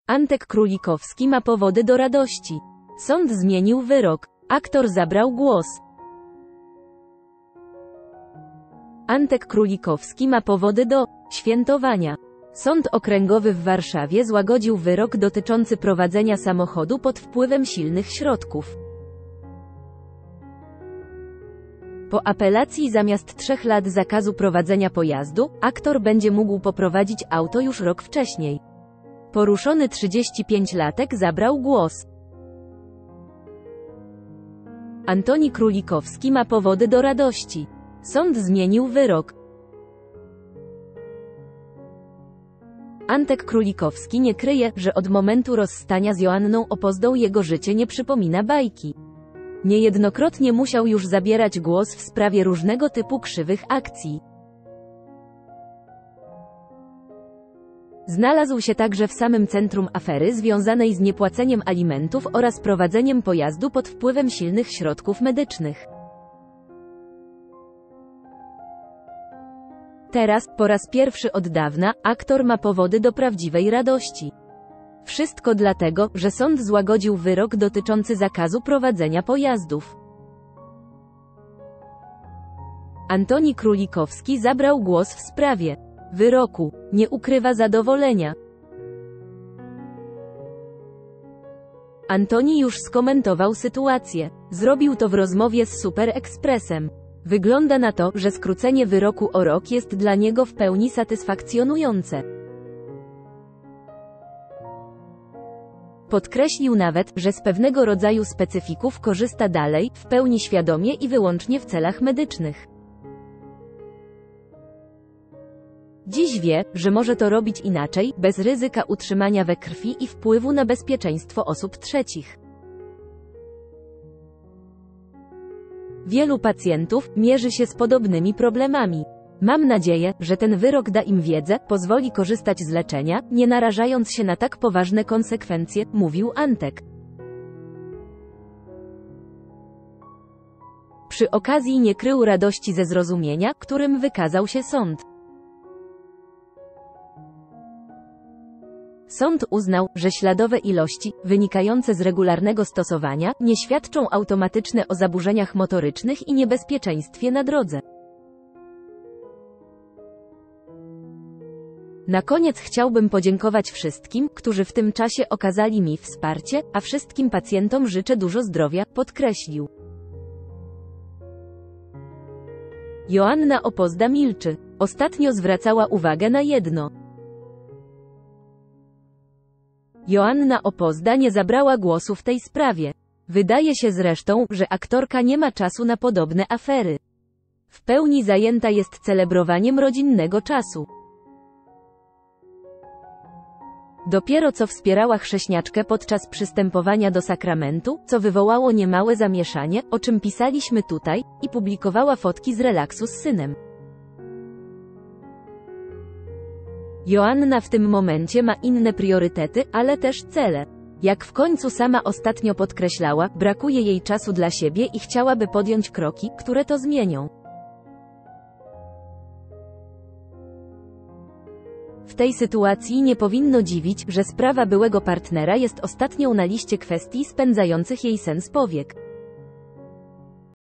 Antek Królikowski ma powody do radości. Sąd zmienił wyrok. Aktor zabrał głos. Antek Królikowski ma powody do świętowania. Sąd Okręgowy w Warszawie złagodził wyrok dotyczący prowadzenia samochodu pod wpływem silnych środków. Po apelacji zamiast 3 lat zakazu prowadzenia pojazdu, aktor będzie mógł poprowadzić auto już rok wcześniej. Poruszony 35-latek zabrał głos. Antoni Królikowski ma powody do radości. Sąd zmienił wyrok. Antek Królikowski nie kryje, że od momentu rozstania z Joanną Opozdą jego życie nie przypomina bajki. Niejednokrotnie musiał już zabierać głos w sprawie różnego typu krzywych akcji. Znalazł się także w samym centrum afery związanej z niepłaceniem alimentów oraz prowadzeniem pojazdu pod wpływem silnych środków medycznych. Teraz, po raz pierwszy od dawna, aktor ma powody do prawdziwej radości. Wszystko dlatego, że sąd złagodził wyrok dotyczący zakazu prowadzenia pojazdów. Antoni Królikowski zabrał głos w sprawie wyroku. Nie ukrywa zadowolenia. Antoni już skomentował sytuację. Zrobił to w rozmowie z Super Expressem. Wygląda na to, że skrócenie wyroku o rok jest dla niego w pełni satysfakcjonujące. Podkreślił nawet, że z pewnego rodzaju specyfików korzysta dalej, w pełni świadomie i wyłącznie w celach medycznych. Dziś wie, że może to robić inaczej, bez ryzyka utrzymania we krwi i wpływu na bezpieczeństwo osób trzecich. Wielu pacjentów mierzy się z podobnymi problemami. Mam nadzieję, że ten wyrok da im wiedzę, pozwoli korzystać z leczenia, nie narażając się na tak poważne konsekwencje, mówił Antek. Przy okazji nie krył radości ze zrozumienia, którym wykazał się sąd. Sąd uznał, że śladowe ilości, wynikające z regularnego stosowania, nie świadczą automatycznie o zaburzeniach motorycznych i niebezpieczeństwie na drodze. Na koniec chciałbym podziękować wszystkim, którzy w tym czasie okazali mi wsparcie, a wszystkim pacjentom życzę dużo zdrowia, podkreślił. Joanna Opozda milczy. Ostatnio zwracała uwagę na jedno. Joanna Opozda nie zabrała głosu w tej sprawie. Wydaje się zresztą, że aktorka nie ma czasu na podobne afery. W pełni zajęta jest celebrowaniem rodzinnego czasu. Dopiero co wspierała chrześniaczkę podczas przystępowania do sakramentu, co wywołało niemałe zamieszanie, o czym pisaliśmy tutaj, i publikowała fotki z relaksu z synem. Joanna w tym momencie ma inne priorytety, ale też cele. Jak w końcu sama ostatnio podkreślała, brakuje jej czasu dla siebie i chciałaby podjąć kroki, które to zmienią. W tej sytuacji nie powinno dziwić, że sprawa byłego partnera jest ostatnią na liście kwestii spędzających jej sens powiek.